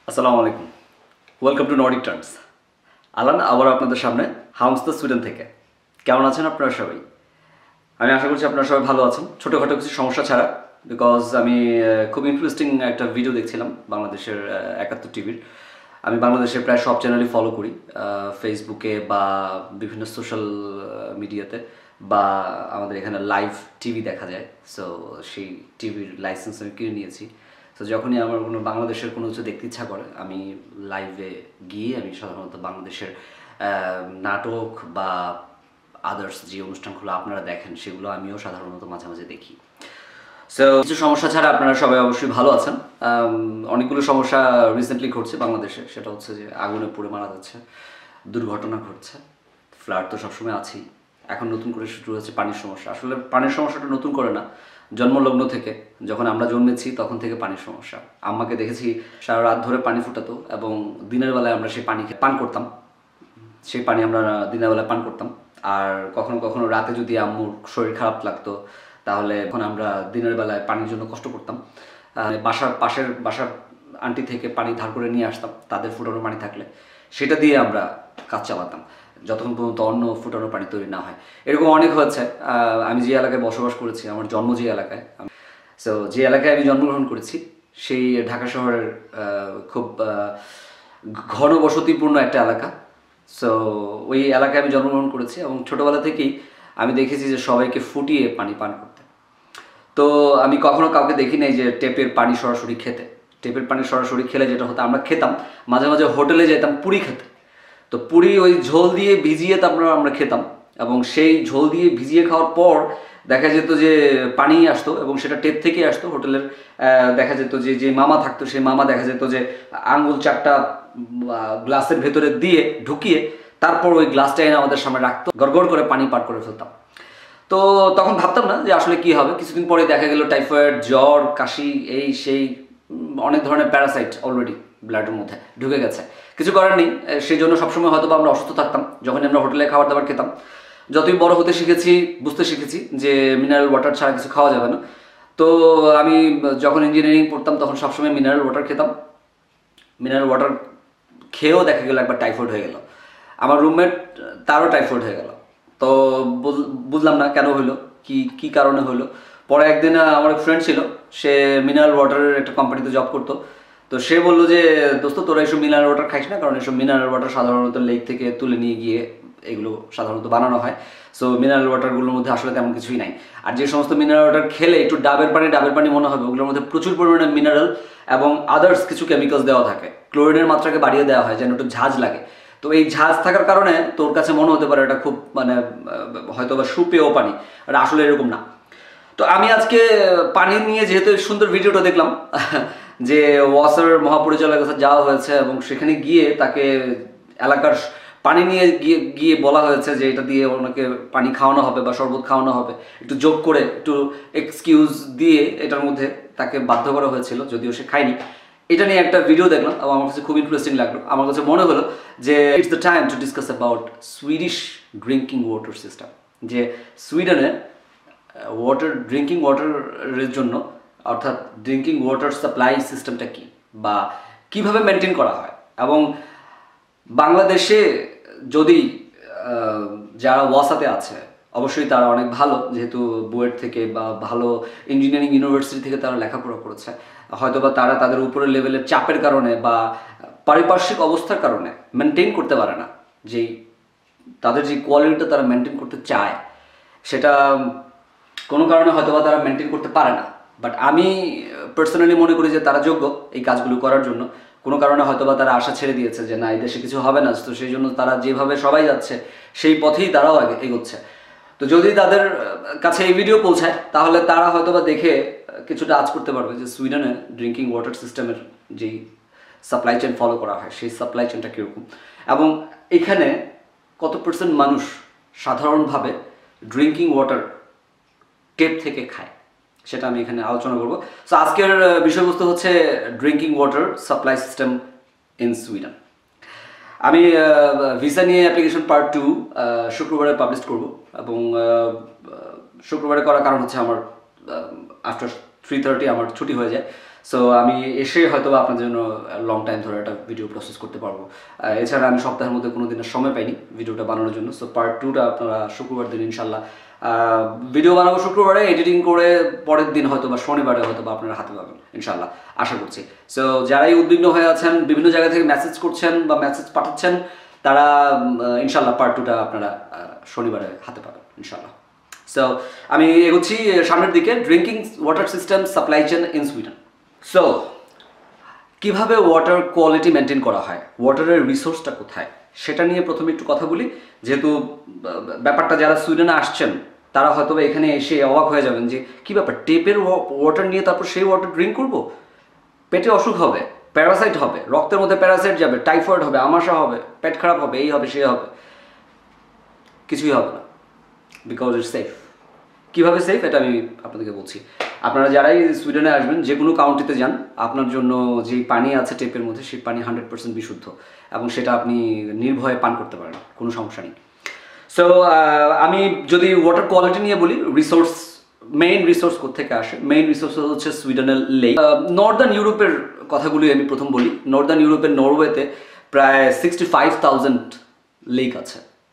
আসসালামু আলাইকুম। Welcome to Nordic Turns. আলান আবার আপনাদের সামনে হামস্তাদ সুইডেন থেকে। কেমন আছেন আপনারা সবাই? আমি আশা করছি আপনারা সবাই ভালো আছেন, ছোটোখাটো কিছু সমস্যা ছাড়া। বিকজ আমি খুব ইন্টারেস্টিং একটা ভিডিও দেখছিলাম বাংলাদেশের 71 টিভির। আমি বাংলাদেশের প্রায় সব চ্যানেলই ফলো করি, ফেসবুকে বা বিভিন্ন সোশ্যাল মিডিয়াতে, বা আমাদের এখানে লাইভ টিভি দেখা যায়। সো সেই টিভির লাইসেন্স আমি কিনে নিয়েছি। তো যখনই আমার কোনো বাংলাদেশের কোনো কিছু দেখতে ইচ্ছা করে আমি লাইভে গিয়ে আমি সাধারণত বাংলাদেশের নাটক বা আদার্স যে অনুষ্ঠানগুলো আপনারা দেখেন সেগুলো আমিও সাধারণত মাঝে মাঝে দেখি। সো কিছু সমস্যা ছাড়া আপনারা সবাই অবশ্যই ভালো আছেন। অনেকগুলো সমস্যা রিসেন্টলি ঘটছে বাংলাদেশে, সেটা হচ্ছে যে আগুনে পুড়ে মারা যাচ্ছে, দুর্ঘটনা ঘটছে, ফ্লাড তো সবসময় আছেই। এখন নতুন করে শুরু হয়েছে পানির সমস্যা। আসলে পানির সমস্যাটা নতুন করে না, জন্মলগ্ন থেকে, যখন আমরা জন্মেছি তখন থেকে পানির সমস্যা। আম্মাকে দেখেছি সারা রাত ধরে পানি ফুটাতো এবং দিনের বেলায় আমরা সেই পানি পান করতাম, সেই পানি আমরা দিনের বেলায় পান করতাম। আর কখনো কখনো রাতে যদি আম্মুর শরীর খারাপ লাগতো তাহলে এখন আমরা দিনের বেলায় পানির জন্য কষ্ট করতাম। বাসার আন্টি থেকে পানি ধার করে নিয়ে আসতাম, তাদের ফুটানো পানি থাকলে সেটা দিয়ে আমরা কাজ চালাতাম যতক্ষণ পর্যন্ত অন্য ফুটানো পানি তৈরি না হয়। এরকম অনেক হয়েছে। আমি যে এলাকায় বসবাস করেছি, আমার জন্ম যে এলাকায়, সো যে এলাকায় আমি জন্মগ্রহণ করেছি সেই ঢাকা শহরের খুব ঘনবসতিপূর্ণ একটা এলাকা। সো ওই এলাকায় আমি জন্মগ্রহণ করেছি এবং ছোটোবেলা থেকেই আমি দেখেছি যে সবাইকে ফুটিয়ে পানি পান করতে। তো আমি কখনো কাউকে দেখি নাই যে টেপের পানি সরাসরি খেতে। টেপের পানি সরাসরি খেলে যেটা হতো, আমরা খেতাম মাঝে মাঝে হোটেলে যেতাম পুরি খেতে। তো পুরি ওই ঝোল দিয়ে ভিজিয়ে তারপর আমরা খেতাম এবং সেই ঝোল দিয়ে ভিজিয়ে খাওয়ার পর দেখা যেত যে পানি আসতো এবং সেটা টেপ থেকে আসতো হোটেলের। দেখা যেত যে যে মামা থাকতো সেই মামা দেখা যেত যে আঙ্গুল চারটা গ্লাসের ভেতরে দিয়ে ঢুকিয়ে তারপর ওই গ্লাসটা এনে আমাদের সামনে রাখতো, গড়গড় করে পানি পার করে ফেলতাম। তো তখন ভাবতাম না যে আসলে কি হবে। কিছুদিন পরে দেখা গেল টাইফয়েড, জ্বর, কাশি, এই সেই অনেক ধরনের প্যারাসাইট অলরেডি ব্লাডের মধ্যে ঢুকে গেছে। কিছু করার নেই, সেই জন্য সবসময় হয়তো আমরা অসুস্থ থাকতাম যখন আমরা হোটেলে খাবার দাবার খেতাম। যতই বড় হতে শিখেছি, বুঝতে শিখেছি যে মিনারেল ওয়াটার ছাড়া কিছু খাওয়া যাবে না। তো আমি যখন ইঞ্জিনিয়ারিং পড়তাম তখন সবসময় মিনারেল ওয়াটার খেতাম। মিনারেল ওয়াটার খেয়েও দেখা গেল একবার টাইফয়েড হয়ে গেল। আমার রুমমেট, তারও টাইফয়েড হয়ে গেল। তো বুঝলাম না কেন হইলো, কি কারণে হইলো। পরে একদিন আমার এক ফ্রেন্ড ছিল, সে মিনারেল ওয়াটারের একটা কোম্পানিতে জব করতো। তো সে বললো যে দোস্ত তোরা এইসব মিনারেল ওয়াটার খাইস না, কারণ এইসব মিনারেল ওয়াটার সাধারণত লেক থেকে তুলে নিয়ে গিয়ে এগুলো সাধারণত বানানো হয়। সো মিনারেল ওয়াটারগুলোর মধ্যে আসলে তেমন কিছুই নাই। আর যে সমস্ত মিনারেল ওয়াটার খেলে একটু ডাবের পানি মনে হবে, ওগুলোর মধ্যে প্রচুর পরিমাণে মিনারেল এবং আদার্স কিছু কেমিক্যালস দেওয়া থাকে। ক্লোরিনের মাত্রাকে বাড়িয়ে দেওয়া হয় যেন একটু ঝাঁজ লাগে। তো এই ঝাঁজ থাকার কারণে তোর কাছে মনে হতে পারে এটা খুব হয়তো বা সুপেয় পানি, এটা আসলে এরকম না। তো আমি আজকে পানি নিয়ে যেহেতু সুন্দর ভিডিওটা দেখলাম যে ওয়াসার মহাপরিচালকের কাছে যাওয়া হয়েছে এবং সেখানে গিয়ে তাকে এলাকার পানি নিয়ে গিয়ে বলা হয়েছে যে এটা দিয়ে ওনাকে পানি খাওয়ানো হবে বা শরবত খাওয়ানো হবে, একটু যোগ করে একটু এক্সকিউজ দিয়ে এটার মধ্যে তাকে বাধ্য করা হয়েছিল, যদিও সে খায়নি। এটা নিয়ে একটা ভিডিও দেখলাম এবং আমার কাছে খুব ইন্টারেস্টিং লাগলো। আমার কাছে মনে হলো যে it's the time to discuss about Swedish drinking water system. যে সুইডেনে ড্রিঙ্কিং ওয়াটারের জন্য, অর্থাৎ ড্রিঙ্কিং ওয়াটার সাপ্লাই সিস্টেমটা কি বা কিভাবে মেনটেন করা হয়। এবং বাংলাদেশে যদি যারা ওয়াসাতে আছে অবশ্যই তারা অনেক ভালো, যেহেতু বুয়েট থেকে বা ভালো ইঞ্জিনিয়ারিং ইউনিভার্সিটি থেকে তারা লেখাপড়া করেছে। হয়তোবা তারা তাদের উপরের লেভেলের চাপের কারণে বা পারিপার্শ্বিক অবস্থার কারণে মেনটেন করতে পারে না, যেই তাদের যে কোয়ালিটিটা তারা মেনটেন করতে চায় সেটা কোনো কারণে হয়তোবা তারা মেনটেন করতে পারে না। বাট আমি পার্সোনালি মনে করি যে তারা যোগ্য এই কাজগুলো করার জন্য। কোনো কারণে হয়তোবা তারা আশা ছেড়ে দিয়েছে যে না, এই দেশে কিছু হবে না, তো সেই জন্য তারা যেভাবে সবাই যাচ্ছে সেই পথেই তারাও এগোচ্ছে। তো যদি তাদের কাছে এই ভিডিও পৌঁছায় তাহলে তারা হয়তোবা দেখে কিছুটা আঁচ করতে পারবে যে সুইডেনে ড্রিঙ্কিং ওয়াটার সিস্টেমের যেই সাপ্লাই চেন ফলো করা হয় সেই সাপ্লাই চেনটা কীরকম এবং এখানে কত পার্সেন্ট মানুষ সাধারণভাবে ড্রিঙ্কিং ওয়াটার টেপ থেকে খায়, সেটা আমি এখানে আলোচনা করব। সো আজকের বিষয়বস্তু হচ্ছে drinking water supply system in Sweden. আমি ভিসা নিয়ে অ্যাপ্লিকেশন পার্ট 2 শুক্রবারে পাবলিশ করব এবং শুক্রবারে করার কারণ হচ্ছে আমার আফটার 3:30 আমার ছুটি হয়ে যায়। সো আমি এসে হয়তো আপনাদের জন্য লং টাইম ধরে একটা ভিডিও প্রসেস করতে পারবো। এছাড়া আমি সপ্তাহের মধ্যে কোনো দিনের সময় পাইনি ভিডিওটা বানানোর জন্য। সো পার্ট 2টা আপনারা শুক্রবার দিন ইনশাল্লাহ ভিডিও বানাবো, শুক্রবারে এডিটিং করে পরের দিন হয়তো বা শনিবারে হয়তো বা আপনারা হাতে পাবেন ইনশাল্লাহ, আশা করছি। সো যারাই উদ্বিগ্ন হয়ে আছেন, বিভিন্ন জায়গা থেকে মেসেজ করছেন বা মেসেজ পাঠাচ্ছেন, তারা ইনশাল্লাহ পার্ট 2টা আপনারা শনিবারে হাতে পাবেন ইনশাল্লাহ। সো আমি এগোচ্ছি সামনের দিকে। Drinking water system supply chain in Sweden. So কীভাবে ওয়াটার কোয়ালিটি মেনটেন করা হয়, ওয়াটারের রিসোর্সটা কোথায়, সেটা নিয়ে প্রথমে একটু কথা বলি। যেহেতু ব্যাপারটা যারা সুইডেনে আসছেন তারা হয়তো এখানে এসে অবাক হয়ে যাবেন যে কী ব্যাপার, টেপের ওয়াটার নিয়ে তারপর সেই ওয়াটার ড্রিঙ্ক করবো, পেটে অসুখ হবে, প্যারাসাইট হবে, রক্তের মধ্যে প্যারাসাইট যাবে, টাইফয়েড হবে, আমাশা হবে, পেট খারাপ হবে, এই হবে সে হবে। কিছুই হবে না, বিকজ ইটস সেফ। কীভাবে সেফ এটা আমি আপনাদেরকে বলছি। আপনারা যারাই সুইডেনে আসবেন, যে কোনো কাউন্টিতে যান, আপনার জন্য যেই পানি আছে টেপের মধ্যে সেই পানি 100% বিশুদ্ধ এবং সেটা আপনি নির্ভয়ে পান করতে পারেন, কোনো সমস্যা নেই। সো আমি যদি ওয়াটার কোয়ালিটি নিয়ে বলি, রিসোর্স, মেইন রিসোর্স কোথেকে আসে? মেইন রিসোর্স হচ্ছে সুইডেনের লেক। নর্দার্ন ইউরোপের কথাগুলি আমি প্রথম বলি। নর্দার্ন ইউরোপের নরওয়েতে প্রায় 65,000 লেক আছে,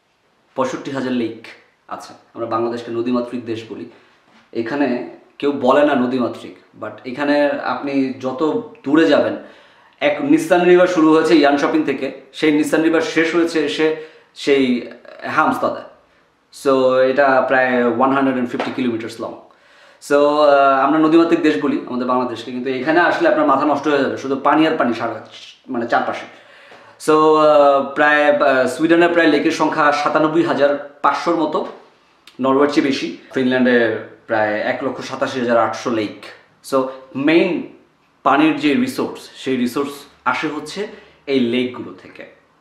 65,000 লেক আছে। আমরা বাংলাদেশকে নদীমাতৃক দেশ বলি, এখানে কেউ বলে না নদীমাতৃক, বাট এখানে আপনি যত দূরে যাবেন, এক নিস্তান রিভার শুরু হয়েছে ইয়ান শপিং থেকে, সেই নিস্তান রিভার শেষ হয়েছে এসে সেই হামস্তাদে। সো এটা প্রায় 150 কিলোমিটার্স লং। সো আমরা নদীমাতৃক দেশ বলি আমাদের বাংলাদেশকে, কিন্তু এখানে আসলে আপনার মাথা নষ্ট হয়ে যাবে, শুধু পানি আর পানি সারা মানে চারপাশে। সো প্রায় সুইডেনের প্রায় লেকের সংখ্যা 97,500 মতো, নরওয়ের চেয়ে বেশি। ফিনল্যান্ডে প্রায় 1,87,800 লেক। সো মেইন পানির যে রিসোর্স, সেই রিসোর্স আসে হচ্ছে এই লেকগুলো থেকে।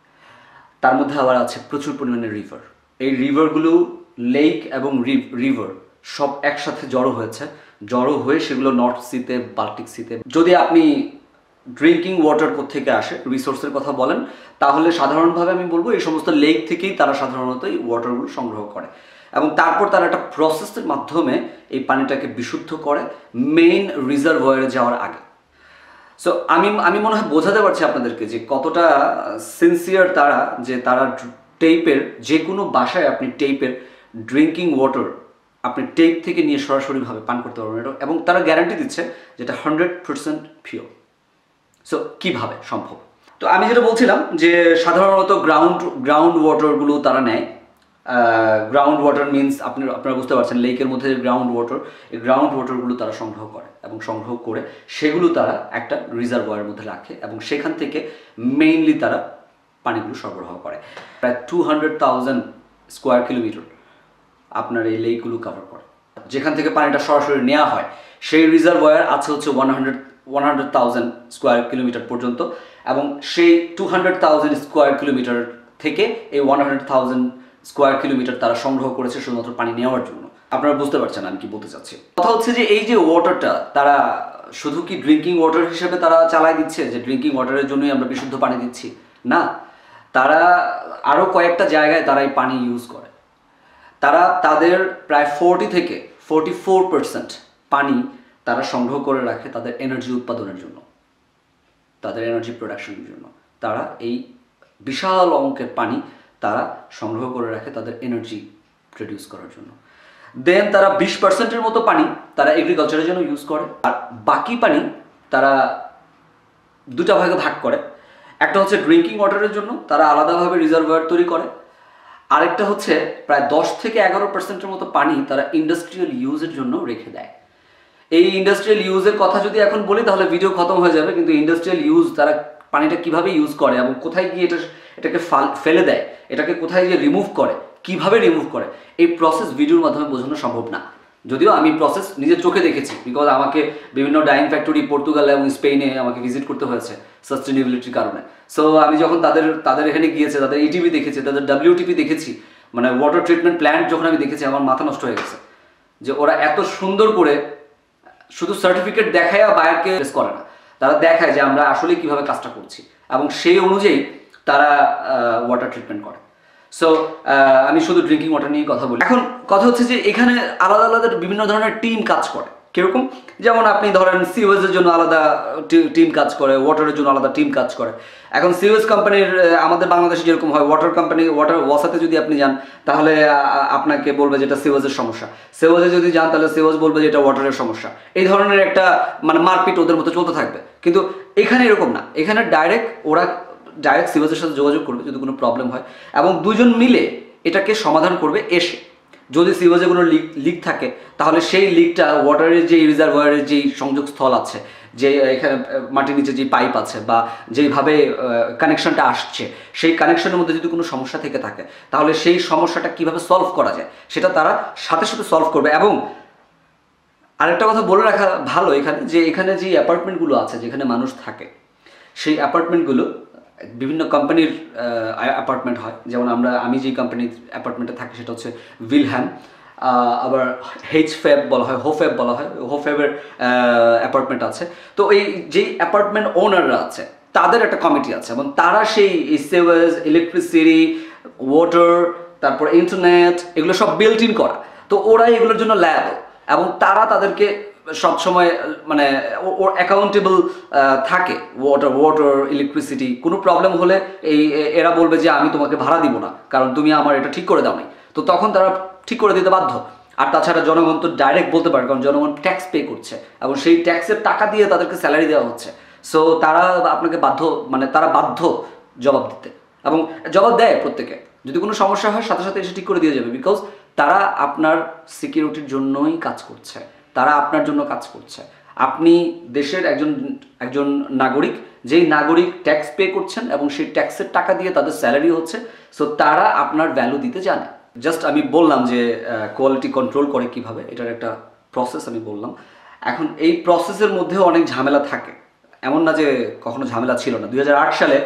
তার মধ্যে আবার আছে প্রচুর পরিমাণে রিভার। এই রিভারগুলো, লেক এবং রিভার সব একসাথে জড়ো হয়েছে, জড়ো হয়ে সেগুলো নর্থ সিতে, বাল্টিক সিতে। যদি আপনি ড্রিঙ্কিং ওয়াটার কোত্থেকে আসে রিসোর্সের কথা বলেন, তাহলে সাধারণভাবে আমি বলবো এই সমস্ত লেক থেকেই তারা সাধারণত এই ওয়াটারগুলো সংগ্রহ করে এবং তারপর তারা একটা প্রসেসের মাধ্যমে এই পানিটাকে বিশুদ্ধ করে মেইন রিজার্ভয়ারে যাওয়ার আগে। সো আমি মনে হয় বোঝাতে পারছি আপনাদেরকে যে কতটা সিনসিয়ার তারা, যে তারা টেপের যে কোনো বাসায় আপনি টেপের ড্রিঙ্কিং ওয়াটার আপনি টেপ থেকে নিয়ে সরাসরিভাবে পান করতে পারবেন এটা, এবং তারা গ্যারান্টি দিচ্ছে যেটা 100% পিওর। সো কীভাবে সম্ভব? তো আমি যেটা বলছিলাম যে সাধারণত গ্রাউন্ড ওয়াটারগুলো তারা নেয়। গ্রাউন্ড ওয়াটার মিনস আপনারা বুঝতে পারছেন, লেকের মধ্যে গ্রাউন্ড ওয়াটার, এই গ্রাউন্ড ওয়াটারগুলো তারা সংগ্রহ করে এবং সংগ্রহ করে সেগুলো তারা একটা রিজার্ভয়ারের মধ্যে রাখে এবং সেখান থেকে মেইনলি তারা পানিগুলো সরবরাহ করে। প্রায় 200,000 স্কোয়ার কিলোমিটার আপনার এই লেকগুলো কভার করে। যেখান থেকে পানিটা সরাসরি নেওয়া হয় সেই রিজার্ভয়ার আছে হচ্ছে 100,000 স্কোয়ার কিলোমিটার পর্যন্ত, এবং সেই 200,000 স্কোয়ার কিলোমিটার থেকে এই 100,000 স্কোয়ার কিলোমিটার তারা সংগ্রহ করেছে শুধুমাত্র পানি নেওয়ার জন্য। আপনারা বুঝতে পারছেন আমি কি বলতে চাচ্ছি। কথা হচ্ছে যে এই যে ওয়াটারটা তারা শুধু কি ড্রিঙ্কিং ওয়াটার হিসেবে তারা চালায় দিচ্ছে, যে ড্রিঙ্কিং ওয়াটারের জন্যই আমরা বিশুদ্ধ পানি দিচ্ছি, না। তারা আরও কয়েকটা জায়গায় তারা এই পানি ইউজ করে। তারা তাদের প্রায় 40 থেকে 44% পানি তারা সংগ্রহ করে রাখে তাদের এনার্জি উৎপাদনের জন্য, তাদের এনার্জি প্রোডাকশনের জন্য। তারা এই বিশাল অঙ্কের পানি তারা সংগ্রহ করে রাখে তাদের এনার্জি প্রডিউস করার জন্য। দেন তারা 20%-এর মতো পানি তারা এগ্রিকালচারের জন্য ইউজ করে, আর বাকি পানি তারা দুটা ভাগে ভাগ করে। একটা হচ্ছে ড্রিঙ্কিং ওয়াটারের জন্য তারা আলাদাভাবে রিজার্ভয়ার তৈরি করে, আরেকটা হচ্ছে প্রায় 10 থেকে 11%-এর মতো পানি তারা ইন্ডাস্ট্রিয়াল ইউজের জন্য রেখে দেয়। এই ইন্ডাস্ট্রিয়াল ইউজের কথা যদি এখন বলি তাহলে ভিডিও খতম হয়ে যাবে, কিন্তু ইন্ডাস্ট্রিয়াল ইউজ, তারা পানিটা কিভাবে ইউজ করে এবং কোথায় গিয়ে এটাকে ফেলে দেয়, এটাকে কোথায় গিয়ে রিমুভ করে, কিভাবে রিমুভ করে, এই প্রসেস ভিডিওর মাধ্যমে বোঝানো সম্ভব না। যদিও আমি প্রসেস নিজের চোখে দেখেছি, বিকজ আমাকে বিভিন্ন ডাইং ফ্যাক্টরি পর্তুগাল এবং স্পেনে আমাকে ভিজিট করতে হয়েছে সাস্টেনেবিলিটির কারণে। সো আমি যখন তাদের এখানে গিয়েছে, তাদের ইটিপি দেখেছি, তাদের WTP দেখেছি, মানে ওয়াটার ট্রিটমেন্ট প্ল্যান্ট যখন আমি দেখেছি, আমার মাথা নষ্ট হয়ে গেছে যে ওরা এত সুন্দর করে শুধু সার্টিফিকেট দেখায় বায়ারকে করে না, তারা দেখায় যে আমরা আসলে কিভাবে কাজটা করছি এবং সেই অনুযায়ী তারা ওয়াটার ট্রিটমেন্ট করে। সো আমি শুধু ড্রিঙ্কিং ওয়াটার নিয়ে কথা বলি। এখন কথা হচ্ছে যে এখানে আলাদা আলাদা বিভিন্ন ধরনের টিম কাজ করে। কিরকম? যেমন আপনি ধরেন সিওয়েজের জন্য আলাদা টিম কাজ করে, ওয়াটারের জন্য আলাদা টিম কাজ করে। এখন সিওয়েজ কোম্পানির আমাদের বাংলাদেশে যেরকম হয়, ওয়াটার কোম্পানি ওয়াটার ওয়াসাতে যদি আপনি যান তাহলে আপনাকে বলবে যে এটা সিওয়েজের সমস্যা, সিওয়েজে যদি যান তাহলে সিওয়েজ বলবে যে এটা ওয়াটারের সমস্যা। এই ধরনের একটা মানে মারপিট ওদের মতো চলতে থাকবে। কিন্তু এখানে এরকম না, এখানে ওরা ডাইরেক্ট সিওয়েজের সাথে যোগাযোগ করবে যদি কোনো প্রবলেম হয়, এবং দুজন মিলে এটাকে সমাধান করবে এসে। যদি সিওয়েজে কোনো লিক থাকে তাহলে সেই লিকটা ওয়াটারের যে রিজার্ভয়ারের যেই সংযোগস্থল আছে, যে এখানে মাটির নিচে যে পাইপ আছে বা যেইভাবে কানেকশনটা আসছে, সেই কানেকশনের মধ্যে যদি কোনো সমস্যা থেকে থাকে তাহলে সেই সমস্যাটা কিভাবে সলভ করা যায় সেটা তারা সাথে সাথে সলভ করবে। এবং আরেকটা কথা বলে রাখা ভালো এখানে, যে এখানে যে অ্যাপার্টমেন্টগুলো আছে যেখানে মানুষ থাকে, সেই অ্যাপার্টমেন্টগুলো বিভিন্ন কোম্পানির অ্যাপার্টমেন্ট হয়। যেমন আমি যে কোম্পানির অ্যাপার্টমেন্টে থাকি সেটা হচ্ছে উইলহ্যাম, আবার ফ্যাব বলা হয়, ফ্যাব বলা হয়, ফ্যাবের অ্যাপার্টমেন্ট আছে। তো এই যেই অ্যাপার্টমেন্ট ওনাররা আছে তাদের একটা কমিটি আছে, এবং তারা সেই সেওয়েজ, ইলেকট্রিসিটি, ওয়াটার, তারপর ইন্টারনেট, এগুলো সব বিল্ট ইন করা। তো ওরা এগুলোর জন্য ল্যাব, এবং তারা তাদেরকে সবসময় মানে অ্যাকাউন্টেবল থাকে। ওয়াটার, ইলেকট্রিসিটি কোনো প্রবলেম হলে এরা বলবে যে আমি তোমাকে ভাড়া দিব না, কারণ তুমি আমার এটা ঠিক করে দাও নাই। তো তখন তারা ঠিক করে দিতে বাধ্য। আর তাছাড়া জনগণ তো ডাইরেক্ট বলতে পারে, কারণ জনগণ ট্যাক্স পে করছে এবং সেই ট্যাক্সের টাকা দিয়ে তাদেরকে স্যালারি দেওয়া হচ্ছে। সো তারা আপনাকে তারা বাধ্য জবাব দিতে, এবং জবাব দেয় প্রত্যেকে। যদি কোনো সমস্যা হয় সাথে সাথে এসে ঠিক করে দিয়ে যাবে, বিকজ তারা আপনার সিকিউরিটির জন্যই কাজ করছে, তারা আপনার জন্য কাজ করছে। আপনি দেশের একজন নাগরিক, যেই নাগরিক ট্যাক্স পে করছেন এবং সেই ট্যাক্সের টাকা দিয়ে তাদের স্যালারি হচ্ছে। সো তারা আপনার ভ্যালু দিতে জানে। জাস্ট আমি বললাম যে কোয়ালিটি কন্ট্রোল করে কিভাবে, এটার একটা প্রসেস আমি বললাম। এখন এই প্রসেসের মধ্যেও অনেক ঝামেলা থাকে, এমন না যে কখনো ঝামেলা ছিল না। 2008 সালে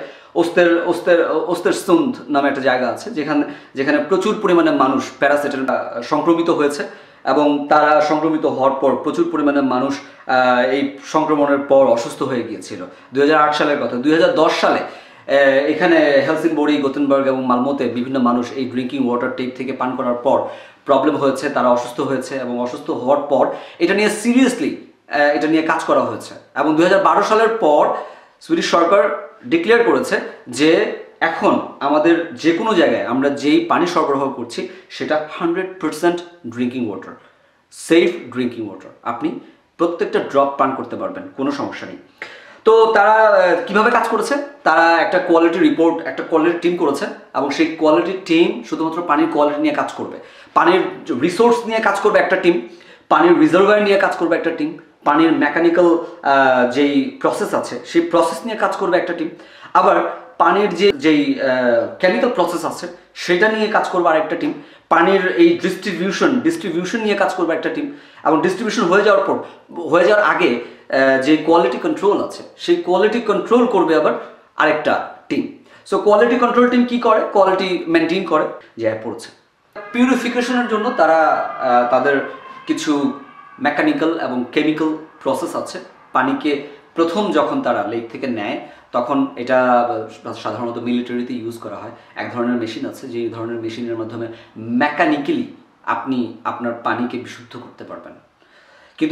ওস্তেরসুন্দ নামে একটা জায়গা আছে যেখানে প্রচুর পরিমাণে মানুষ প্যারাসাইটের সংক্রমিত হয়েছে, এবং তারা সংক্রমিত হওয়ার পর প্রচুর পরিমাণে মানুষ এই সংক্রমণের পর অসুস্থ হয়ে গিয়েছিল। 2008 সালের কথা। 2010 সালে এখানে হেলসিংবরি, গোথেনবার্গ এবং মালমোতে বিভিন্ন মানুষ এই ড্রিঙ্কিং ওয়াটার টেপ থেকে পান করার পর প্রবলেম হয়েছে, তারা অসুস্থ হয়েছে, এবং অসুস্থ হওয়ার পর এটা নিয়ে সিরিয়াসলি এটা নিয়ে কাজ করা হয়েছে। এবং 2012 সালের পর সুইডিশ সরকার ডিক্লেয়ার করেছে যে এখন আমাদের যে কোনো জায়গায় আমরা যেই পানি সরবরাহ করছি সেটা 100% drinking water, safe drinking water. আপনি প্রত্যেকটা ড্রপ পান করতে পারবেন, কোনো সমস্যা নেই। তো তারা কিভাবে কাজ করেছে, তারা একটা কোয়ালিটি রিপোর্ট, একটা কোয়ালিটি টিম করেছে, এবং সেই কোয়ালিটি টিম শুধুমাত্র পানির কোয়ালিটি নিয়ে কাজ করবে, পানির রিসোর্স নিয়ে কাজ করবে একটা টিম, পানির রিজার্ভার নিয়ে কাজ করবে একটা টিম, পানির মেকানিক্যাল যেই প্রসেস আছে সেই প্রসেস নিয়ে কাজ করবে একটা টিম, আবার পানির যেই কেমিক্যাল প্রসেস আছে সেটা নিয়ে কাজ করবে আরেকটা টিম, পানির এই ডিস্ট্রিবিউশন নিয়ে কাজ করবে একটা টিম, এবং ডিস্ট্রিবিউশন হয়ে যাওয়ার আগে যে কোয়ালিটি কন্ট্রোল আছে সেই কোয়ালিটি কন্ট্রোল করবে আবার আরেকটা team. So quality control team কি করে? কোয়ালিটি মেনটেন করে যে পড়ছে। পিউরিফিকেশনের জন্য তারা তাদের কিছু মেকানিক্যাল এবং কেমিক্যাল প্রসেস আছে। পানিকে প্রথম যখন তারা লেক থেকে নেয় তখন এটা সাধারণত মিলিটারিতে ইউজ করা হয়। এক ধরনের মেশিন আছে, যেই ধরনের মেশিনের মাধ্যমে মেকানিক্যালি আপনি আপনার পানিকে বিশুদ্ধ করতে পারবেন। কিন্তু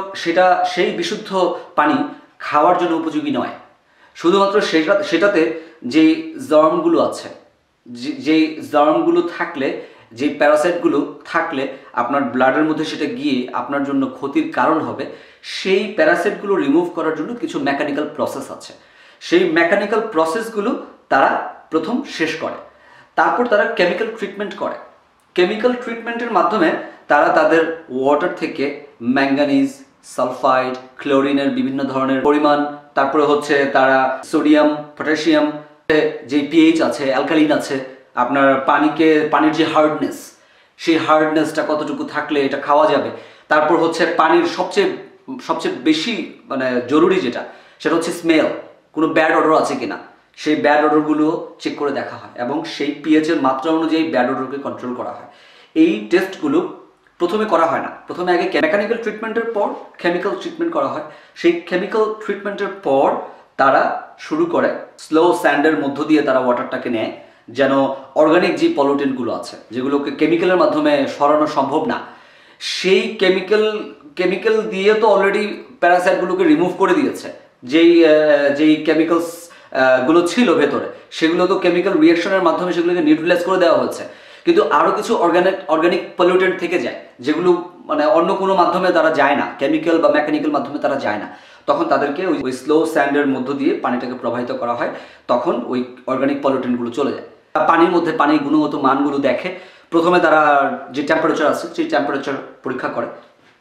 সেই বিশুদ্ধ পানি খাওয়ার জন্য উপযোগী নয়। শুধুমাত্র সেটাতে যেই জার্মগুলো আছে, যেই জার্মগুলো থাকলে, যে প্যারাসাইটগুলো থাকলে আপনার ব্লাডের মধ্যে সেটা গিয়ে আপনার জন্য ক্ষতির কারণ হবে, সেই প্যারাসাইটগুলো রিমুভ করার জন্য কিছু মেকানিক্যাল প্রসেস আছে। সেই মেকানিক্যাল প্রসেসগুলো তারা প্রথম শেষ করে, তারপর তারা কেমিক্যাল ট্রিটমেন্ট করে। কেমিক্যাল ট্রিটমেন্টের মাধ্যমে তারা তাদের ওয়াটার থেকে ম্যাঙ্গানিজ, সালফাইড, ক্লোরিনের বিভিন্ন ধরনের পরিমাণ, তারপরে হচ্ছে তারা সোডিয়াম, পটাশিয়াম, যে পিএইচ আছে, অ্যালকালিন আছে, আপনার পানির যে হার্ডনেস, সেই হার্ডনেসটা কতটুকু থাকলে এটা খাওয়া যাবে। তারপর হচ্ছে পানির সবচেয়ে বেশি মানে জরুরি সেটা হচ্ছে স্মেল, কোনো ব্যাড অডর আছে কিনা, সেই ব্যাড অডরগুলো চেক করে দেখা হয়, এবং সেই পিএইচের মাত্রা অনুযায়ী ব্যাড অডরকে কন্ট্রোল করা হয়। এই টেস্টগুলো প্রথমে করা হয় না, প্রথমে আগে মেকানিক্যাল ট্রিটমেন্টের পর কেমিক্যাল ট্রিটমেন্ট করা হয়। সেই কেমিক্যাল ট্রিটমেন্টের পর তারা শুরু করে স্লো স্যান্ডের মধ্য দিয়ে তারা ওয়াটারটাকে নেয়, যেন অর্গানিক যে পলিউটেন্টগুলো আছে, যেগুলোকে কেমিক্যালের মাধ্যমে সরানো সম্ভব না, সেই কেমিক্যাল দিয়ে তো অলরেডি প্যারাসাইটগুলোকে রিমুভ করে দিয়েছে। যেই কেমিক্যালস গুলো ছিল ভেতরে, সেগুলো তো কেমিক্যাল রিয়াকশনের মাধ্যমে সেগুলোকে নিউট্রালাইজ করে দেওয়া হচ্ছে। কিন্তু আরও কিছু অর্গানিক পলিউটেন্ট থেকে যায়, যেগুলো মানে অন্য কোনো মাধ্যমে তারা যায় না, কেমিক্যাল বা মেকানিক্যাল মাধ্যমে তারা যায় না। তখন তাদেরকে ওই স্লো স্যান্ডের মধ্য দিয়ে পানিটাকে প্রবাহিত করা হয়, তখন ওই অর্গানিক পলিউটেন্টগুলো চলে যায়। পানির মধ্যে পানির গুণগত মানগুলো দেখে। প্রথমে তারা যে টেম্পারেচার আছে সেই টেম্পারেচার পরীক্ষা করে,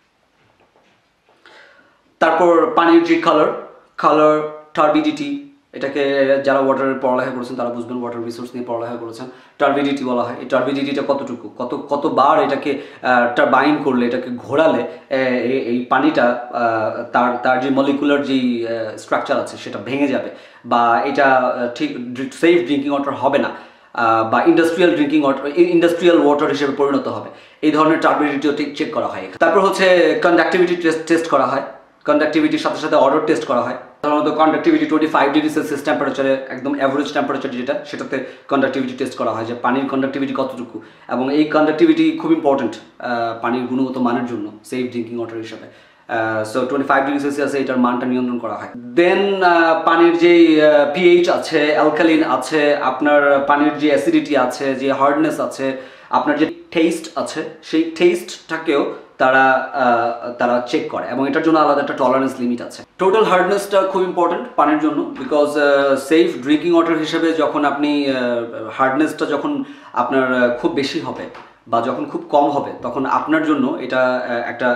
তারপর পানির যে কালার টার্বিডিটি, এটাকে যারা ওয়াটারের পড়ালেখা করেছেন তারা বুঝবেন, ওয়াটার রিসোর্স নিয়ে পড়ালেখা করেছেন। টার্বিডিটি বলা হয়। এই টার্বিডিটিটা কতটুকু, কতবার এটাকে টারবাইন করলে, এটাকে ঘোরালে এই পানিটা তার যে মলিকুলার যেই স্ট্রাকচার আছে সেটা ভেঙে যাবে, বা এটা ঠিক সেফ ড্রিঙ্কিং ওয়াটার হবে না, বা ইন্ডাস্ট্রিয়াল ওয়াটার হিসেবে পরিণত হবে। এই ধরনের টার্বিডিটিও চেক করা হয়। তারপর হচ্ছে কন্ডাক্টিভিটি টেস্ট করা হয়। কন্ডাক্টিভিটির সাথে সাথে অর্ডার টেস্ট করা হয়। সাধারণত কন্ডাক্টিভিটি 25 ডিগ্রি সেলসিয়াস টেম্পারেচারে, একদম অ্যাভারেজ টেম্পারেচার যেটা, সেটাতে কন্ডাক্টিভিটি টেস্ট করা হয় যে পানির কন্ডাক্টিভিটি কতটুকু। এবং এই কন্ডাক্টিভিটি খুব ইম্পর্টেন্ট পানির গুণগত মানের জন্য, সেফ ড্রিঙ্কিং ওয়াটার হিসাবে। সো 25 ডিগ্রি সেলসিয়াসে এটার মানটা নিয়ন্ত্রণ করা হয়। দেন পানির যে পিএইচ আছে, অ্যালকালিন আছে, আপনার পানির যে অ্যাসিডিটি আছে, যে হার্ডনেস আছে, আপনার যে টেস্ট আছে, সেই টেস্টটাকেও তারা চেক করে, এবং এটার জন্য আলাদা একটা টলারেন্স লিমিট আছে। টোটাল হার্ডনেসটা খুব ইম্পর্টেন্ট পানির জন্য, বিকজ সেফ ড্রিঙ্কিং ওয়াটার হিসেবে যখন আপনি হার্ডনেসটা যখন আপনার খুব বেশি হবে বা যখন খুব কম হবে, তখন আপনার জন্য এটা একটা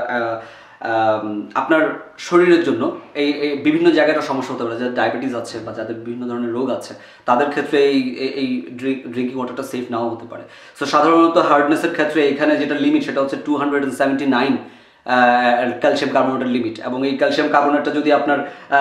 আপনার শরীরের জন্য এই বিভিন্ন জায়গাটা সমস্যা হতে পারে। যাদের ডায়াবেটিস আছে বা যাদের বিভিন্ন ধরনের রোগ আছে, তাদের ক্ষেত্রে এই ড্রিঙ্কিং ওয়াটারটা সেফ নাও হতে পারে। সো সাধারণত হার্ডনেসের ক্ষেত্রে এখানে যেটা লিমিট সেটা হচ্ছে 279 ক্যালসিয়াম কার্বনেটের লিমিট। এবং এই ক্যালসিয়াম কার্বনেটটা যদি আপনার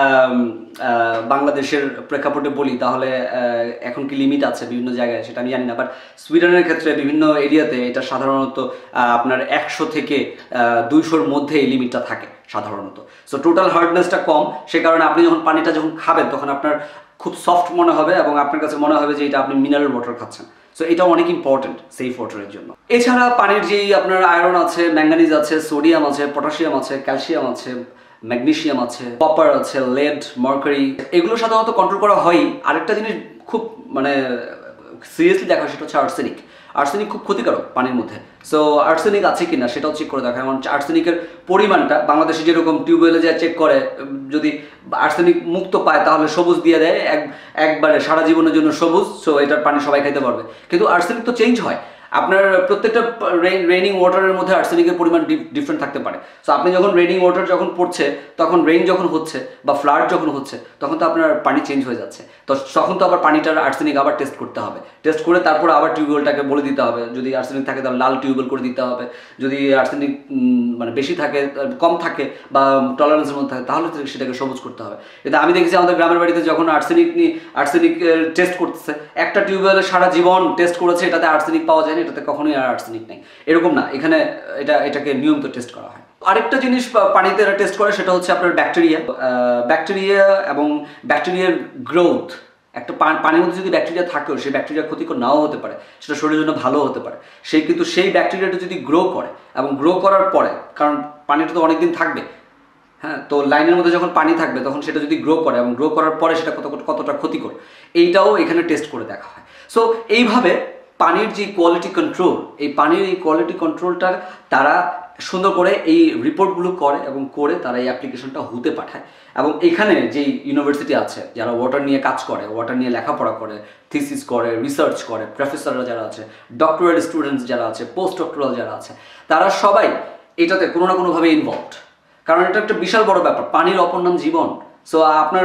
বাংলাদেশের প্রেক্ষাপটে বলি, তাহলে এখন কি লিমিট আছে বিভিন্ন জায়গায় সেটা আমি জানি না, বাট সুইডেনের ক্ষেত্রে বিভিন্ন এরিয়াতে এটা সাধারণত আপনার 100 থেকে 200-র মধ্যে এই লিমিটটা থাকে সাধারণত। সো টোটাল হার্ডনেসটা কম, সে কারণে আপনি যখন পানিটা যখন খাবেন তখন আপনার খুব সফট মনে হবে, এবং আপনার কাছে মনে হবে যে এটা আপনি মিনারেল ওয়াটার খাচ্ছেন। সো এটা অনেক ইম্পর্টেন্ট সেফ ওয়াটারের জন্য। এছাড়া পানির যেই আপনার আয়রন আছে, ম্যাঙ্গানিজ আছে, সোডিয়াম আছে, পটাশিয়াম আছে, ক্যালসিয়াম আছে, ম্যাগনেসিয়াম আছে, কপার আছে, লেড, মার্কারি, এগুলো সাধারণত কন্ট্রোল করা হয়। আরেকটা জিনিস খুব মানে সিরিয়াসলি দেখা হয়, সেটা হচ্ছে আর্সেনিক। আর্সেনিক খুব ক্ষতিকারক পানির মধ্যে। সো আর্সেনিক আছে কিনা সেটাও চেক করে দেখা হয়। আর্সেনিকের পরিমাণটা বাংলাদেশে যেরকম টিউবওয়েলে যা চেক করে, যদি আর্সেনিক মুক্ত পায় তাহলে সবুজ দিয়ে দেয়, একবারে সারা জীবনের জন্য সবুজ, সো এটার পানি সবাই খাইতে পারবে। কিন্তু আর্সেনিক তো চেঞ্জ হয়, আপনার প্রত্যেকটা রেইনিং ওয়াটারের মধ্যে আর্সেনিকের পরিমাণ ডিফারেন্ট থাকতে পারে। সো আপনি যখন রেইনিং ওয়াটার যখন পড়ছে, তখন রেইন যখন হচ্ছে বা ফ্লাড যখন হচ্ছে, তখন তো আপনার পানি চেঞ্জ হয়ে যাচ্ছে। তো তখন তো আবার পানিটার আর্সেনিক আবার টেস্ট করতে হবে। টেস্ট করে তারপর আবার টিউবওয়েলটাকে বলে দিতে হবে, যদি আর্সেনিক থাকে তাহলে লাল টিউবওয়েল করে দিতে হবে, যদি আর্সেনিক মানে বেশি থাকে, কম থাকে বা টলারেন্সের মধ্যে থাকে, তাহলে সেটাকে সবুজ করতে হবে। কিন্তু আমি দেখেছি আমাদের গ্রামের বাড়িতে যখন আর্সেনিক টেস্ট করতেছে, একটা টিউবওয়েলে সারা জীবন টেস্ট করেছে, এটাতে আর্সেনিক পাওয়া যায় না, এটাতে কখনোই আর আর্সেনিক নেই, এরকম না। এখানে এটাকে নিয়মিত টেস্ট করা হয়। আরেকটা জিনিস পানিতে এরা টেস্ট করে, সেটা হচ্ছে আপনার ব্যাকটেরিয়া এবং ব্যাকটেরিয়ার গ্রোথ। একটা পানির মধ্যে যদি ব্যাকটেরিয়া থাকেও, সেই ব্যাকটেরিয়া ক্ষতিকর নাও হতে পারে, সেটা শরীরের জন্য ভালো হতে পারে। কিন্তু সেই ব্যাকটেরিয়াটা যদি গ্রো করে, এবং গ্রো করার পরে, কারণ পানিটা তো অনেকদিন থাকবে, হ্যাঁ, তো লাইনের মধ্যে যখন পানি থাকবে তখন সেটা যদি গ্রো করে, এবং গ্রো করার পরে সেটা কতটা ক্ষতিকর, এইটাও এখানে টেস্ট করে দেখা হয়। সো এইভাবে পানির যে কোয়ালিটি কন্ট্রোল, এই পানির এই কোয়ালিটি কন্ট্রোলটা তারা সুন্দর করে এই রিপোর্টগুলো করে, এবং করে তারা এই অ্যাপ্লিকেশনটা হতে পাঠায়। এবং এখানে যেই ইউনিভার্সিটি আছে, যারা ওয়াটার নিয়ে কাজ করে, ওয়াটার নিয়ে লেখাপড়া করে, থিসিস করে, রিসার্চ করে, প্রফেসররা যারা আছে, ডক্টরাল স্টুডেন্টস যারা আছে, পোস্ট ডক্টরাল যারা আছে, তারা সবাই এটাতে কোনো না কোনোভাবে ইনভলভড। কারণ এটা একটা বিশাল বড় ব্যাপার, পানির অপর নাম জীবন। সো আপনার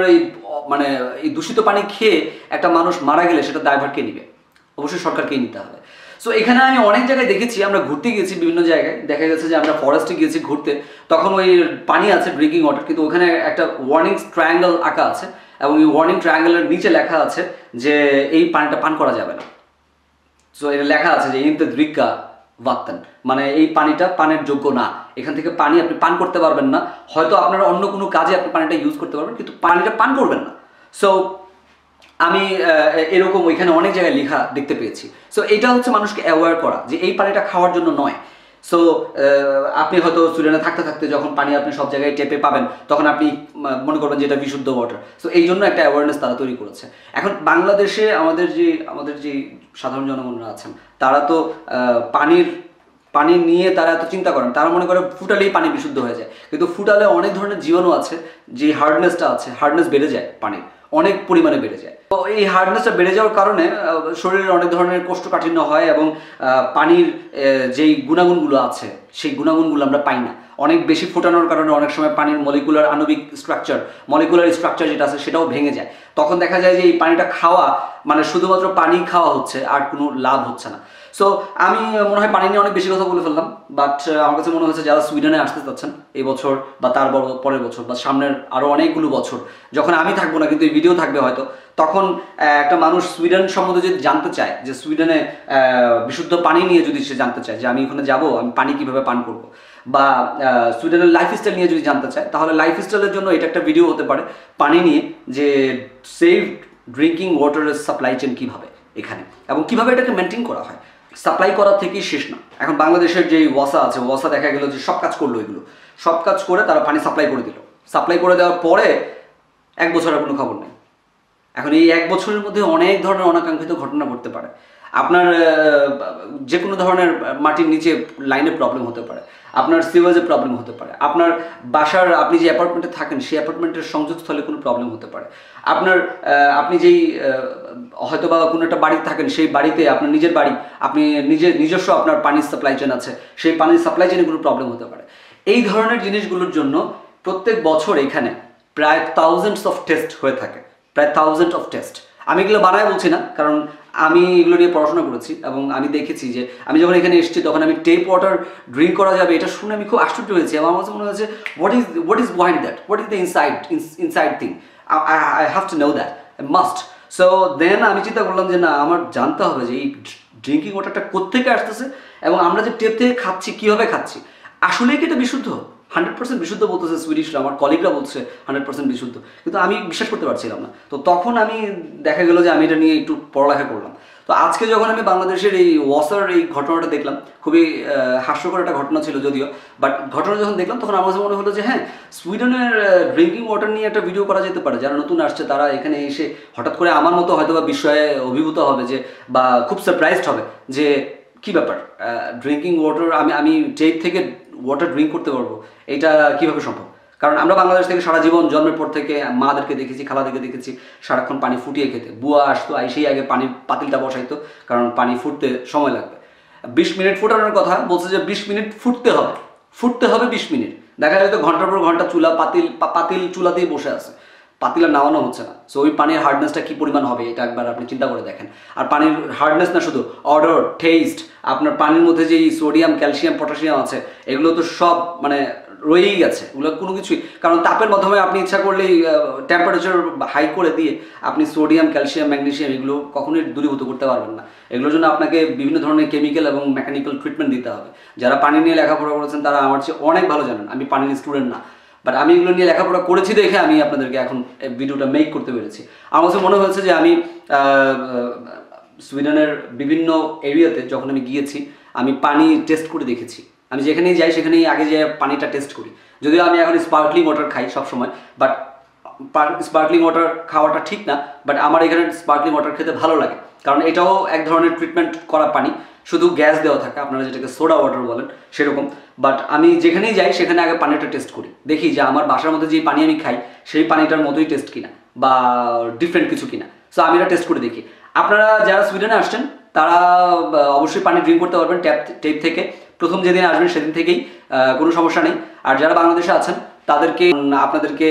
এই দূষিত পানি খেয়ে একটা মানুষ মারা গেলে সেটা দায়ভার কে নিবে? অবশ্যই সরকারকেই নিতে হবে। সো এখানে আমি অনেক জায়গায় দেখেছি, আমরা ঘুরতে গিয়েছি বিভিন্ন জায়গায়, দেখা গেছে যে আমরা ফরেস্টে গিয়েছি ঘুরতে, তখন ওই পানি আছে ড্রিঙ্কিং ওয়াটার, কিন্তু ওখানে একটা ওয়ার্নিং ট্রায়াঙ্গেল আঁকা আছে, এবং এই ওয়ার্নিং ট্রায়াঙ্গেলের নিচে লেখা আছে যে এই পানিটা পান করা যাবে না। সো এটা লেখা আছে যে ইনতে দ্রিকা ওয়াত্তান, মানে এই পানিটা পানের যোগ্য না, এখান থেকে পানি আপনি পান করতে পারবেন না। হয়তো আপনার অন্য কোনো কাজে আপনি পানিটা ইউজ করতে পারবেন, কিন্তু পানিটা পান করবেন না। সো আমি এরকম ওইখানে অনেক জায়গায় লেখা দেখতে পেয়েছি। সো এটা হচ্ছে মানুষকে অ্যাওয়্যার করা যে এই পানিটা খাওয়ার জন্য নয়। সো আপনি হয়তো সুইডেনে থাকতে থাকতে যখন পানি আপনি সব জায়গায় টেপে পাবেন তখন আপনি মনে করবেন যে এটা বিশুদ্ধ ওয়াটার। সো এই জন্য একটা অ্যাওয়ারনেস তারা তৈরি করেছে। এখন বাংলাদেশে আমাদের যে সাধারণ জনগণরা আছেন তারা তো পানি নিয়ে তারা এত চিন্তা করেন, তারা মনে করে ফুটালেই পানি বিশুদ্ধ হয়ে যায়, কিন্তু ফুটালে অনেক ধরনের জীবাণু আছে, যে হার্ডনেস বেড়ে যায়, পানির অনেক পরিমাণে বেড়ে যায়। তো এই হার্ডনেসটা বেড়ে যাওয়ার কারণে শরীরের অনেক ধরনের কোষ্ঠকাঠিন্য হয় এবং পানির যেই গুণাগুণগুলো আছে সেই গুণাগুণগুলো আমরা পাই না। অনেক বেশি ফোটানোর কারণে অনেক সময় পানির মলিকুলার স্ট্রাকচার যেটা আছে সেটাও ভেঙে যায়। তখন দেখা যায় যে এই পানিটা খাওয়া মানে শুধুমাত্র পানি খাওয়া হচ্ছে, আর কোনো লাভ হচ্ছে না। সো আমি মনে হয় পানি নিয়ে অনেক বেশি কথা বলে ফেললাম, বাট আমার কাছে মনে হচ্ছে যারা সুইডেনে আসতে চাচ্ছেন এই বছর বা তার পরের বছর বা সামনের আরও অনেকগুলো বছর যখন আমি থাকবো না কিন্তু এই ভিডিও থাকবে হয়তো, তখন একটা মানুষ সুইডেন সম্বন্ধে যদি জানতে চায়, যে সুইডেনে বিশুদ্ধ পানি নিয়ে যদি সে জানতে চায় যে আমি ওখানে যাবো, আমি পানি কীভাবে পান করবো, বা সুইডেনের লাইফস্টাইল নিয়ে যদি জানতে চায়, তাহলে লাইফস্টাইলের জন্য এটা একটা ভিডিও হতে পারে পানি নিয়ে, যে সেফ ড্রিঙ্কিং ওয়াটারের সাপ্লাই চেন কীভাবে এখানে এবং কীভাবে এটাকে মেনটেন করা হয়। সাপ্লাই করার থেকেই শেষ না। এখন বাংলাদেশের যে ওয়াসা আছে, ওয়াসা দেখা গেল যে সব কাজ করলো, এগুলো সব কাজ করে তারা পানি সাপ্লাই করে দিল। সাপ্লাই করে দেওয়ার পরে 1 বছরের কোনো খবর নেই। এখন এই 1 বছরের মধ্যে অনেক ধরনের অনাকাঙ্ক্ষিত ঘটনা ঘটতে পারে। আপনার যে কোনো ধরনের মাটির নিচে লাইনে প্রবলেম হতে পারে, আপনার সিওয়েজে প্রবলেম হতে পারে, আপনার বাসার আপনি যে অ্যাপার্টমেন্টে থাকেন সেই অ্যাপার্টমেন্টের সংযোগস্থলে কোনো প্রবলেম হতে পারে, আপনি যেই হয়তো বা কোনো একটা বাড়িতে থাকেন সেই বাড়িতে আপনার নিজের বাড়ি, আপনি নিজস্ব আপনার পানির সাপ্লাই চেন আছে, সেই পানির সাপ্লাই চেনে কোনো প্রবলেম হতে পারে। এই ধরনের জিনিসগুলোর জন্য প্রত্যেক বছর এখানে প্রায় থাউজেন্ডস অফ টেস্ট হয়ে থাকে, প্রায় থাউজেন্ড অফ টেস্ট। আমি এগুলো বানায় বলছি না, কারণ আমি এগুলো নিয়ে পড়াশোনা করেছি এবং আমি দেখেছি যে আমি যখন এখানে এসেছি তখন আমি টেপ ওয়াটার ড্রিঙ্ক করা যাবে এটা শুনে আমি খুব আশ্চর্য হয়েছি এবং আমার কাছে মনে হয়েছে what is behind that, what is the inside thing, I have to know that, must. So then আমি চিন্তা করলাম যে না, আমার জানতে হবে যে এই ড্রিঙ্কিং ওয়াটারটা কোত্থেকে আসতেছে এবং আমরা যে টেপ থেকে খাচ্ছি কীভাবে খাচ্ছি, আসলেই কি এটা বিশুদ্ধ? 100% বিশুদ্ধ বলতেছে সুইডিশরা, আমার কলিগরা বলছে 100% বিশুদ্ধ, কিন্তু আমি বিশ্বাস করতে পারছিলাম না। তো তখন আমি দেখা গেল যে আমি এটা নিয়ে একটু পড়ালেখা করলাম। তো আজকে যখন আমি বাংলাদেশের এই ওয়াসার এই ঘটনাটা দেখলাম, খুবই হাস্যকর একটা ঘটনা ছিল যদিও, বাট ঘটনা যখন দেখলাম তখন আমার কাছে মনে হলো যে হ্যাঁ, সুইডেনের ড্রিঙ্কিং ওয়াটার নিয়ে একটা ভিডিও করা যেতে পারে। যারা নতুন আসছে তারা এখানে এসে হঠাৎ করে আমার মতো হয়তো বা বিষয়ে অভিভূত হবে, যে বা খুব সারপ্রাইজড হবে যে কী ব্যাপার, ড্রিঙ্কিং ওয়াটার আমি টেপ থেকে ওয়াটার ড্রিঙ্ক করতে পারবো, এটা কীভাবে সম্ভব? কারণ আমরা বাংলাদেশ থেকে সারা জীবন জন্মের পর থেকে মাদেরকে দেখেছি, খালাদেরকে দেখেছি সারাক্ষণ পানি ফুটিয়ে খেতে। বুয়া আসতো, সেই আগে পানির পাতিলটা বসাইতো, কারণ পানি ফুটতে সময় লাগবে। 20 মিনিট ফুটানোর কথা বলছে যে 20 মিনিট ফুটতে হবে 20 মিনিট। দেখা যায় তো ঘন্টার পর ঘন্টা পাতিল চুলাতেই বসে আছে, পাতিল আর নামানো হচ্ছে না। সো ওই পানির হার্ডনেসটা কী পরিমাণ হবে এটা একবার আপনি চিন্তা করে দেখেন। আর পানির হার্ডনেস না শুধু, অডর, টেস্ট, আপনার পানির মধ্যে যেই সোডিয়াম, ক্যালসিয়াম, পটাশিয়াম আছে এগুলো তো সব মানে রয়েই গেছে, ওগুলো কোনো কিছুই, কারণ তাপের মাধ্যমে আপনি ইচ্ছা করলেই টেম্পারেচার হাই করে দিয়ে আপনি সোডিয়াম, ক্যালসিয়াম, ম্যাগনেসিয়াম এগুলো কখনোই দূরীভূত করতে পারবেন না। এগুলোর জন্য আপনাকে বিভিন্ন ধরনের কেমিক্যাল এবং মেকানিক্যাল ট্রিটমেন্ট দিতে হবে। যারা পানি নিয়ে লেখাপড়া করেছেন তারা আমার চেয়ে অনেক ভালো জানেন, আমি পানির স্টুডেন্ট না, বাট আমি এগুলো নিয়ে লেখাপড়া করেছি দেখে আমি আপনাদেরকে এখন ভিডিওটা মেক করতে পেরেছি। আমার কাছে মনে হয়েছে যে আমি সুইডেনের বিভিন্ন এরিয়াতে যখন আমি গিয়েছি আমি পানি টেস্ট করে দেখেছি। আমি যেখানেই যাই সেখানেই আগে যে পানিটা টেস্ট করি, যদিও আমি এখন স্পার্কলিং ওয়াটার খাই সবসময়, বাট স্পার্কলিং ওয়াটার খাওয়াটা ঠিক না, বাট আমার এখানে স্পার্কলিং ওয়াটার খেতে ভালো লাগে, কারণ এটাও এক ধরনের ট্রিটমেন্ট করা পানি, শুধু গ্যাস দেওয়া থাকে, আপনারা যেটাকে সোডা ওয়াটার বলেন সেরকম। বাট আমি যেখানেই যাই সেখানে আগে পানিটা টেস্ট করি, দেখি যে আমার বাসার মধ্যে যে পানি আমি খাই সেই পানিটার মতোই টেস্ট কিনা বা ডিফারেন্ট কিছু কিনা। সো আমি এটা টেস্ট করে দেখি। আপনারা যারা সুইডেনে আসছেন তারা অবশ্যই পানি ড্রিঙ্ক করতে পারবেন টেপ থেকে, প্রথম যেদিন আসবেন সেদিন থেকেই, কোনো সমস্যা নেই। আর যারা বাংলাদেশে আছেন আপনাদেরকে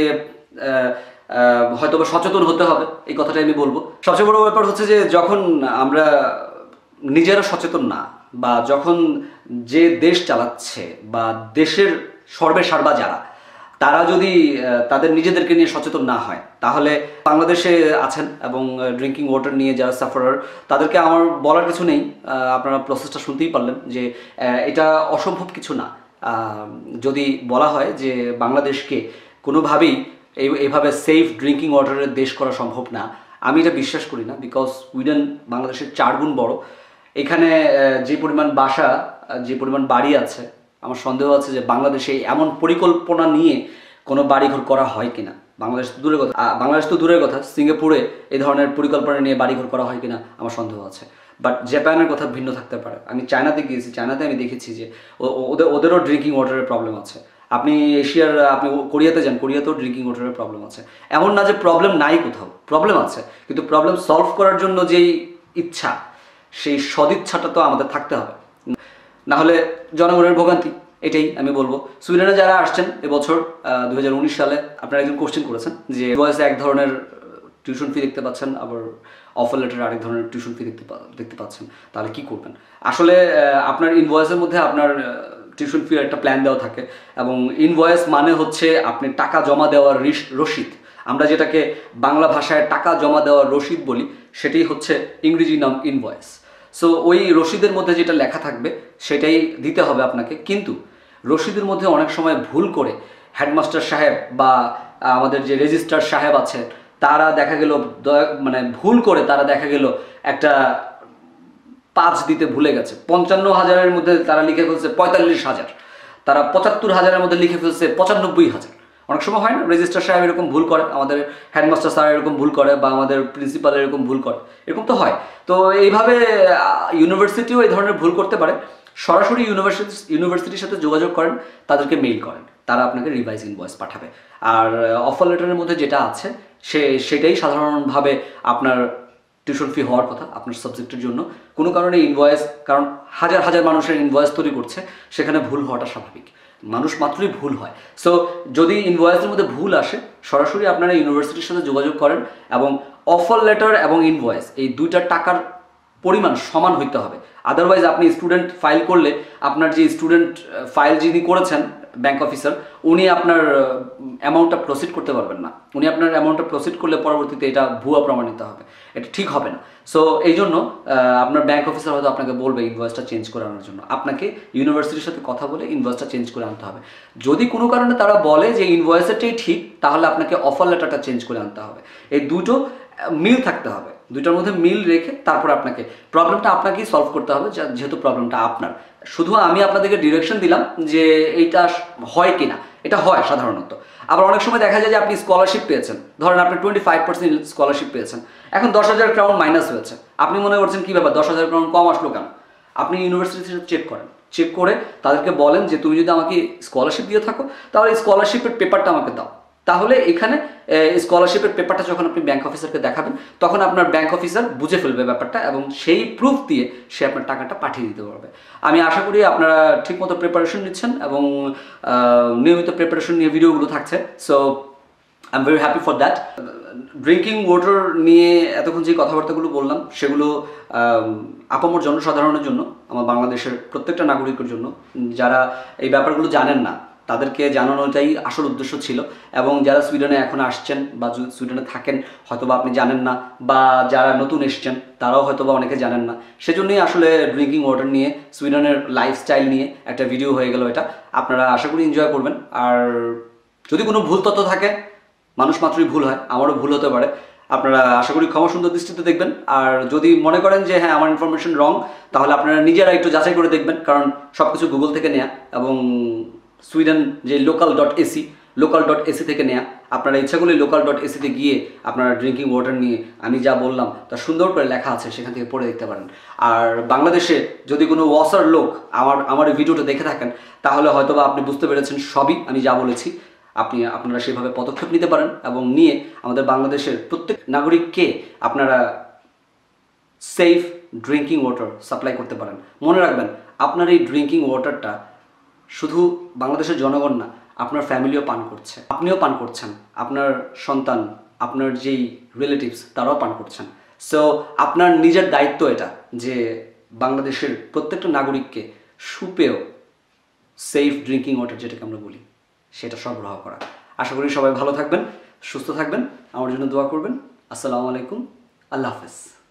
হয়তো বা সচেতন হতে হবে, এই কথাটাই আমি বলবো। সবচেয়ে বড় ব্যাপার হচ্ছে যে যখন আমরা নিজেরা সচেতন না, বা যখন যে দেশ চালাচ্ছে বা দেশের সর্বেসার্বা যারা, তারা যদি তাদের নিজেদেরকে নিয়ে সচেতন না হয়, তাহলে বাংলাদেশে আছেন এবং ড্রিঙ্কিং ওয়াটার নিয়ে যারা সাফারার তাদেরকে আমার বলার কিছু নেই। আপনারা প্রসেসটা শুনতেই পারলেন যে এটা অসম্ভব কিছু না। যদি বলা হয় যে বাংলাদেশকে কোনোভাবেই এইভাবে সেফ ড্রিঙ্কিং ওয়াটারের দেশ করা সম্ভব না, আমি এটা বিশ্বাস করি না। বিকজ সুইডেন বাংলাদেশের 4 গুণ বড়। এখানে যে পরিমাণ বাসা যে পরিমাণ বাড়ি আছে, আমার সন্দেহ আছে যে বাংলাদেশে এমন পরিকল্পনা নিয়ে কোনো বাড়িঘর করা হয় কিনা। বাংলাদেশ তো দূরের কথা, সিঙ্গাপুরে এই ধরনের পরিকল্পনা নিয়ে বাড়িঘর করা হয় কিনা আমার সন্দেহ আছে। বাট জাপানের কথা ভিন্ন থাকতে পারে। আমি চায়নাতে গিয়েছি, চায়নাতে আমি দেখেছি যে ওদেরও ড্রিঙ্কিং ওয়াটারের প্রবলেম আছে। আপনি আপনি কোরিয়াতে যান, কোরিয়াতেও ড্রিঙ্কিং ওয়াটারের প্রবলেম আছে। এমন না যে প্রবলেম নাই, কোথাও প্রবলেম আছে, কিন্তু প্রবলেম সলভ করার জন্য যেই ইচ্ছা, সেই সদিচ্ছাটা তো আমাদের থাকতে হবে, না হলে জনগণের ভোগান্তি। এটাই আমি বলবো। সুইডেনে যারা আসছেন এবছর 2019 সালে, আপনারা একজন কোশ্চেন করেছেন যে ইনভয়েসে এক ধরনের টিউশন ফি দেখতে পাচ্ছেন, আবার অফার লেটারে আরেক ধরনের টিউশন ফি দেখতে পাচ্ছেন, তাহলে কি করবেন? আসলে আপনার ইনভয়েসের মধ্যে আপনার টিউশন ফি একটা প্ল্যান দেওয়া থাকে, এবং ইনভয়েস মানে হচ্ছে আপনি টাকা জমা দেওয়ার রসিদ। আমরা যেটাকে বাংলা ভাষায় টাকা জমা দেওয়ার রসিদ বলি, সেটাই হচ্ছে ইংরেজি নাম ইনভয়েস। সো ওই রসিদের মধ্যে যেটা লেখা থাকবে সেটাই দিতে হবে আপনাকে। কিন্তু রসিদের মধ্যে অনেক সময় ভুল করে হেডমাস্টার সাহেব বা আমাদের যে রেজিস্ট্রার সাহেব আছে, তারা দেখা গেল মানে ভুল করে তারা দেখা গেল একটা 5 দিতে ভুলে গেছে। 55,000-এর মধ্যে তারা লিখে ফেলছে 45,000, তারা 75,000-এর মধ্যে লিখে ফেলছে 95,000। অনেক সময় হয় না, রেজিস্ট্রার সাহেব এরকম ভুল করে, আমাদের হেডমাস্টার স্যার এরকম ভুল করে, বা আমাদের প্রিন্সিপাল এরকম ভুল করে, এরকম তো হয়। তো এইভাবে ইউনিভার্সিটিও এই ধরনের ভুল করতে পারে। সরাসরি ইউনিভার্সিটির সাথে যোগাযোগ করেন, তাদেরকে মেইল করেন, তারা আপনাকে রিভাইজ ইনভয়েস পাঠাবে। আর অফার লেটারের মধ্যে যেটা আছে সেটাই সাধারণভাবে আপনার টিউশন ফি হওয়ার কথা আপনার সাবজেক্টের জন্য। কোনো কারণে ইনভয়েস, কারণ হাজার হাজার মানুষের ইনভয়েস তৈরি করছে, সেখানে ভুল হওয়াটা স্বাভাবিক, মানুষ মাত্রই ভুল হয়। সো যদি ইনভয়েসের মধ্যে ভুল আসে, সরাসরি আপনারা ইউনিভার্সিটির সাথে যোগাযোগ করেন, এবং অফার লেটার এবং ইনভয়েস এই দুইটা টাকার পরিমাণ সমান হইতে হবে। আদারওয়াইজ আপনি স্টুডেন্ট ফাইল করলে, আপনার যে স্টুডেন্ট ফাইল যিনি করেছেন ব্যাংক অফিসার, উনি আপনার অ্যামাউন্টটা প্রসিড করতে পারবেন না। উনি আপনার অ্যামাউন্টটা প্রসিড করলে পরবর্তীতে এটা ভুয়া প্রমাণিত হবে, এটা ঠিক হবে না। সো এই জন্য আপনার ব্যাংক অফিসার হয়তো আপনাকে বলবে ইনভয়েসটা চেঞ্জ করে আনার জন্য, আপনাকে ইউনিভার্সিটির সাথে কথা বলে ইনভয়েসটা চেঞ্জ করে আনতে হবে। যদি কোনো কারণে তারা বলে যে ইনভয়েসেরটাই ঠিক, তাহলে আপনাকে অফার লেটারটা চেঞ্জ করে আনতে হবে। এই দুটো মিল থাকতে হবে, দুইটার মধ্যে মিল রেখে তারপর আপনাকে প্রবলেমটা আপনাকেই সলভ করতে হবে, যেহেতু প্রবলেমটা আপনার। শুধু আমি আপনাদেরকে ডিরেকশন দিলাম যে এইটা হয় কিনা, এটা হয় সাধারণত। আবার অনেক সময় দেখা যায় যে আপনি স্কলারশিপ পেয়েছেন, ধরেন আপনি 25% স্কলারশিপ পেয়েছেন, এখন 10,000 ক্রাউন মাইনাস হয়েছে। আপনি মনে করছেন কী ব্যাপার, 10,000 ক্রাউন কম আসলো কেন? আপনি ইউনিভার্সিটির সাথে চেক করেন, চেক করে তাদেরকে বলেন যে তুমি যদি আমাকে স্কলারশিপ দিয়ে থাকো, তাহলে স্কলারশিপের পেপারটা আমাকে দাও। তাহলে এখানে স্কলারশিপের পেপারটা যখন আপনি ব্যাংক অফিসারকে দেখাবেন, তখন আপনার ব্যাংক অফিসার বুঝে ফেলবে ব্যাপারটা, এবং সেই প্রুফ দিয়ে সে আপনার টাকাটা পাঠিয়ে দিতে পারবে। আমি আশা করি আপনারা ঠিকমতো প্রিপারেশন নিচ্ছেন, এবং নিয়মিত প্রিপারেশন নিয়ে ভিডিওগুলো থাকছে। So I am very happy for that. Drinking water নিয়ে এতক্ষণ যে কথাবার্তাগুলো বললাম, সেগুলো আপামর জনসাধারণের জন্য, আমার বাংলাদেশের প্রত্যেকটা নাগরিকের জন্য, যারা এই ব্যাপারগুলো জানেন না, তাদেরকে জানানোটাই আসল উদ্দেশ্য ছিল। এবং যারা সুইডেনে এখন আসছেন বা সুইডেনে থাকেন, হয়তোবা আপনি জানেন না, বা যারা নতুন এসছেন তারাও হয়তোবা অনেকে জানেন না, সেজন্যই আসলে ড্রিঙ্কিং ওয়াটার নিয়ে, সুইডেনের লাইফস্টাইল নিয়ে একটা ভিডিও হয়ে গেল। এটা আপনারা আশা করি এনজয় করবেন। আর যদি কোনো ভুল তথ্য থাকে, মানুষ মাত্রই ভুল হয়, আমারও ভুল হতে পারে, আপনারা আশা করি ক্ষমা সুন্দর দৃষ্টিতে দেখবেন। আর যদি মনে করেন যে হ্যাঁ আমার ইনফরমেশন রং, তাহলে আপনারা নিজেরা একটু যাচাই করে দেখবেন, কারণ সব কিছু গুগল থেকে নেয়া, এবং সুইডেন যে local.se থেকে নেয়া। আপনারা ইচ্ছা করলে local.se-তে গিয়ে আপনারা ড্রিঙ্কিং ওয়াটার নিয়ে আমি যা বললাম তা সুন্দর করে লেখা আছে, সেখান থেকে পড়ে দেখতে পারেন। আর বাংলাদেশে যদি কোনো ওয়াসার লোক আমার এই ভিডিওটা দেখে থাকেন, তাহলে হয়তোবা আপনি বুঝতে পেরেছেন সবই আমি যা বলেছি। আপনারা সেভাবে পদক্ষেপ নিতে পারেন, এবং নিয়ে আমাদের বাংলাদেশের প্রত্যেক নাগরিককে আপনারা সেফ ড্রিঙ্কিং ওয়াটার সাপ্লাই করতে পারেন। মনে রাখবেন, আপনার এই ড্রিঙ্কিং ওয়াটারটা শুধু বাংলাদেশের জনগণ না, আপনার ফ্যামিলিও পান করছে, আপনিও পান করছেন, আপনার সন্তান, আপনার যেই রিলেটিভস তারাও পান করছেন। সো আপনার নিজের দায়িত্ব এটা, যে বাংলাদেশের প্রত্যেকটা নাগরিককে সুপেয় সেফ ড্রিঙ্কিং ওয়াটার, যেটাকে আমরা বলি, সেটা সরবরাহ করা। আশা করি সবাই ভালো থাকবেন, সুস্থ থাকবেন, আমার জন্য দোয়া করবেন। আসসালামু আলাইকুম, আল্লাহ হাফেজ।